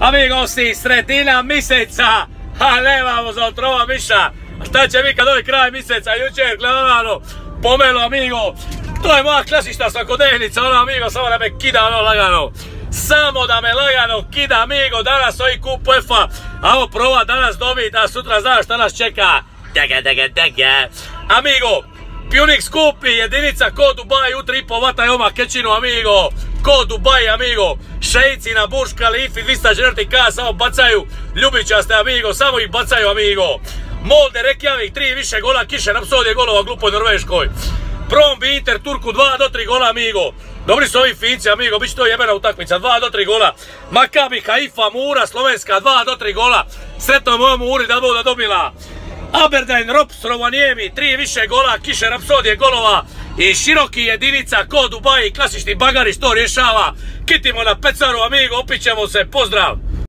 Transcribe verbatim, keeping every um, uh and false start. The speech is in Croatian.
Amigosti, sredina mjeseca, a nemamo za otrova miša. A šta će mi kad ovaj kraj mjeseca, jučer gledano, pomelo amigo. To je moja klasična svakodnevnica, ono amigo, samo da me kida ono lagano. Samo da me lagano kida amigo, danas ovi kup U E F A, a ovo prova danas dobiti, a sutra znaš šta nas čeka. Daga, daga, daga. Amigo, Pionix kupi jedinica ko Dubai u tri i pol vata je oma kečinu amigo. Ko Dubai amigo, šejci na Burj Khalifi dvista četiri K samo bacaju ljubičaste amigo, samo ih bacaju amigo. Molde Reykjavik tri više gola, Kiše Rapsodije golova glupoj Norveškoj. Brøndby Inter Turku dva do tri gola amigo. Dobri su ovi Finci amigo, bit će to jebena utakmica, dva do tri gola. Maccabi Haifa Mura Slovenska dva do tri gola. Sretno mojom Muri da bude dobila. Aberdeen Rops Rovaniemi tri više gola, Kiše Rapsodije golova. I široki jedinica ko Dubai, klasični bagarić to rješava. Kitimo na pecaru amigo, opit ćemo se, pozdrav!